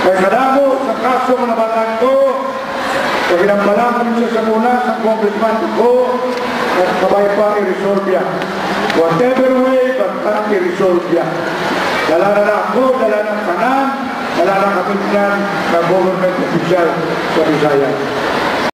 Kaya kadamo sa kaso ng nabatan ko, kaya ginambalang ko sa muna sa congressman ko, at kabay pa i-resolve yan. Whatever way, basta i-resolve yan. Dala na ako, dala ng kanan, dala na kapitnan na government official sa Visayas.